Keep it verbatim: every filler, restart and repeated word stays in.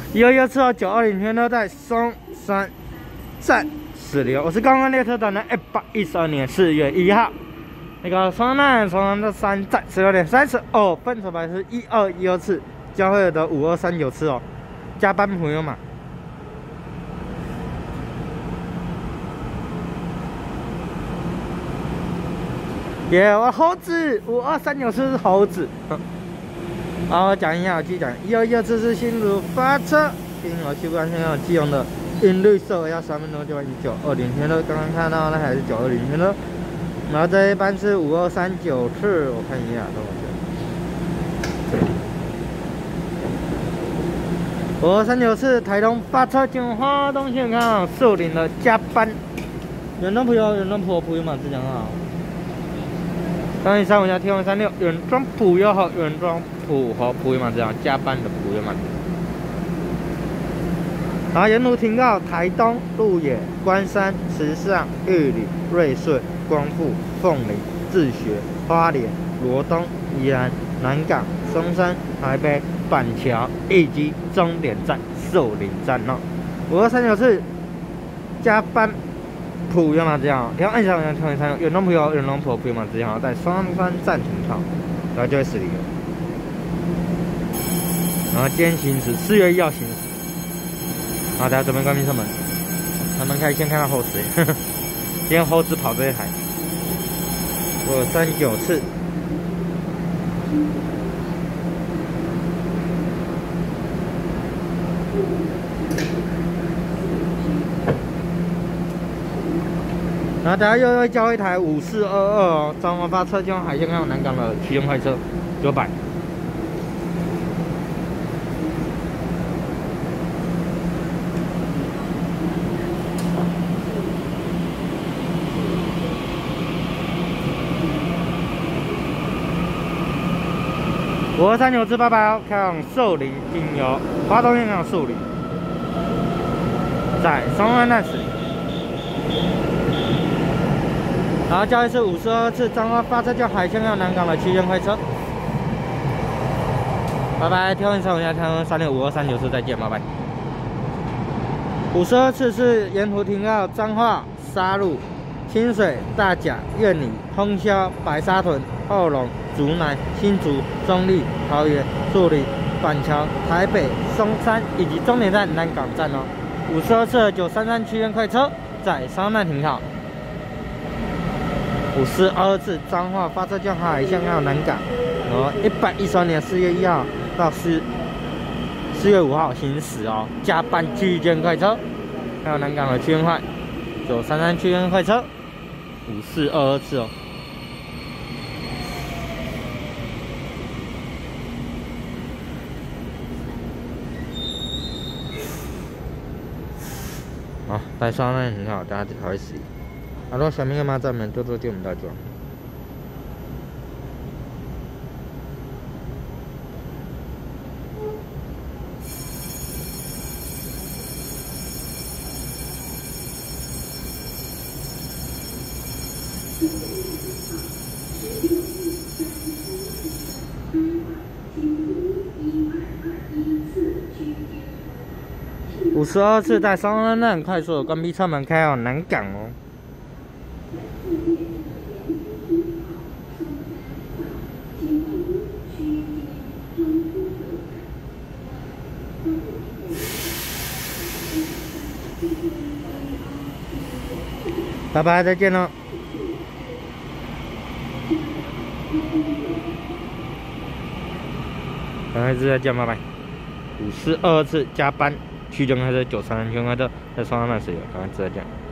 一二一次号九二零天都在松山站驶流。我是刚刚列车长的一百一十二年四月一号。那个双南松山的三站十六点三十二分，车牌是一二一二次，交会的五二三九次哦。加班朋友嘛。 耶、yeah, 我猴子五二三九次是猴子。好，我讲一下，我继续讲。一二一二次是新竹发车，并我习惯性有既用的银绿色，要三分钟就完九二零天乐。刚刚看到那还是九二零天乐。然后这一班是五二三九次，我看一下多少钱。五二三九次台东发车进花东线看树林的加班。远东朋友，远东朋友朋友们，之前好。 三一三五加 T 一三六，远庄普友和远庄普和普友们这样加班的普友们。然后沿途停靠台东、鹿野、关山、池上、玉里、瑞穗、光复、凤林、自学、花莲、罗东、宜兰、南港、松山、台北、板桥以及终点站寿林站哦。五二三九次加班。 普友嘛这样，然后按下调整三，远东普友、远东普普友嘛这样，在双山站停靠，然后就会驶离了。然后今天行驶四月一号行驶，然后大家准备关闭车门，车门开先看到后齿，今天后齿跑这一台，我三九次。 然后大家又会交一台五四二二哦，彰化发车经海线看南港的骑行快车九百。五二三九次八百哦，开往寿林经由花东线看寿林，在双湾站驶。 然后交一次五十二次彰化发车叫海线向南港的期间快车，拜拜！挑战三五加挑三六五二三九次再见，拜拜。五十二次是沿途停靠彰化、沙鹿、清水、大甲、苑里、通霄、白沙屯、后龙、竹南、新竹、中立、桃园、树林、板桥、台北、松山以及终点站南港站哦。五十二次的九三三区间快车在双南停靠。 五十二次彰化发车叫海线到南港，然后一百一十二年四月一号到四四月五号行驶哦，加班区间快车，还有南港的区间快，九三三区间快车，五四二二次哦。好，带双呢很好，大家才会使用。 好了，小明干嘛在门多多对我们大壮。五十二次在双安站快速的关闭车门，开往南港哦。 拜拜，再见喽！赶快再见，拜拜。五十二次加班，区间开车九三三圈开车，在双安站驶有，赶快再见。